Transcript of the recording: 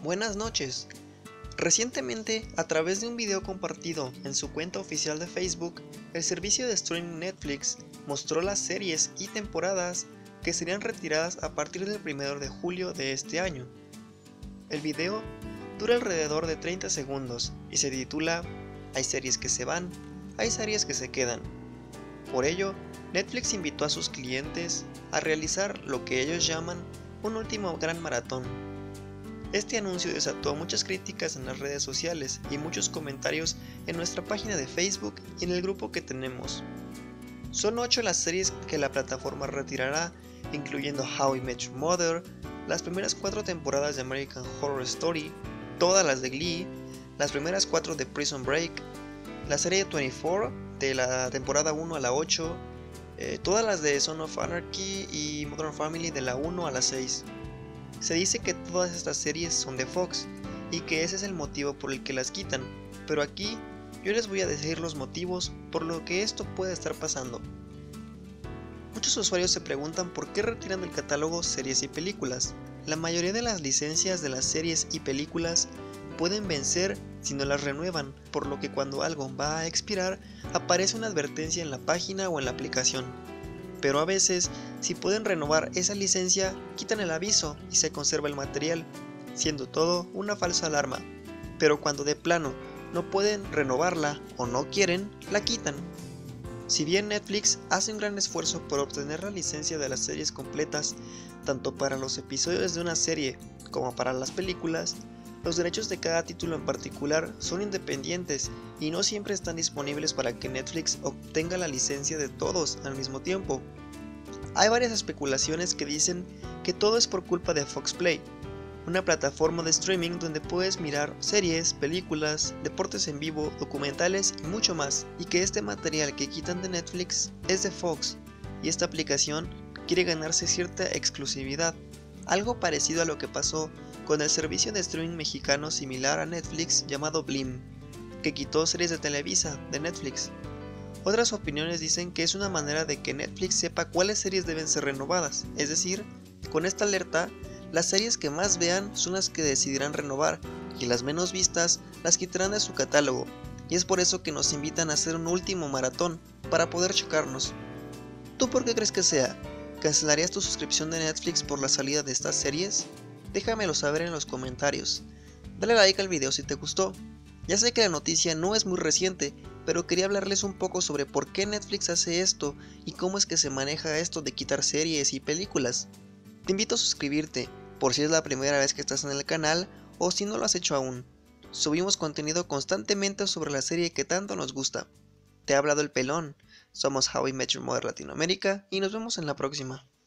Buenas noches. Recientemente, a través de un video compartido en su cuenta oficial de Facebook, el servicio de streaming Netflix mostró las series y temporadas que serían retiradas a partir del 1 de julio de este año. El video dura alrededor de 30 segundos y se titula "Hay series que se van, hay series que se quedan". Por ello, Netflix invitó a sus clientes a realizar lo que ellos llaman un último gran maratón. Este anuncio desató muchas críticas en las redes sociales y muchos comentarios en nuestra página de Facebook y en el grupo que tenemos. Son 8 las series que la plataforma retirará, incluyendo How I Met Your Mother, las primeras 4 temporadas de American Horror Story, todas las de Glee, las primeras 4 de Prison Break, la serie 24 de la temporada 1 a la 8, todas las de Son of Anarchy y Modern Family de la 1 a la 6. Se dice que todas estas series son de Fox y que ese es el motivo por el que las quitan, pero aquí yo les voy a decir los motivos por lo que esto puede estar pasando. Muchos usuarios se preguntan por qué retiran del catálogo series y películas. La mayoría de las licencias de las series y películas pueden vencer si no las renuevan, por lo que cuando algo va a expirar aparece una advertencia en la página o en la aplicación. Pero a veces, si pueden renovar esa licencia, quitan el aviso y se conserva el material, siendo todo una falsa alarma. Pero cuando de plano no pueden renovarla o no quieren, la quitan. Si bien Netflix hace un gran esfuerzo por obtener la licencia de las series completas, tanto para los episodios de una serie como para las películas, los derechos de cada título en particular son independientes y no siempre están disponibles para que Netflix obtenga la licencia de todos al mismo tiempo. Hay varias especulaciones que dicen que todo es por culpa de Fox Play, una plataforma de streaming donde puedes mirar series, películas, deportes en vivo, documentales y mucho más, y que este material que quitan de Netflix es de Fox, y esta aplicación quiere ganarse cierta exclusividad, algo parecido a lo que pasó con el servicio de streaming mexicano similar a Netflix llamado Blim, que quitó series de Televisa de Netflix. Otras opiniones dicen que es una manera de que Netflix sepa cuáles series deben ser renovadas, es decir, con esta alerta, las series que más vean son las que decidirán renovar y las menos vistas las quitarán de su catálogo, y es por eso que nos invitan a hacer un último maratón para poder chocarnos. ¿Tú por qué crees que sea? ¿Cancelarías tu suscripción de Netflix por la salida de estas series? Déjamelo saber en los comentarios. Dale like al video si te gustó. Ya sé que la noticia no es muy reciente, pero quería hablarles un poco sobre por qué Netflix hace esto y cómo es que se maneja esto de quitar series y películas. Te invito a suscribirte, por si es la primera vez que estás en el canal o si no lo has hecho aún. Subimos contenido constantemente sobre la serie que tanto nos gusta. Te ha hablado el pelón. Somos How I Met Your Mother Latinoamérica y nos vemos en la próxima.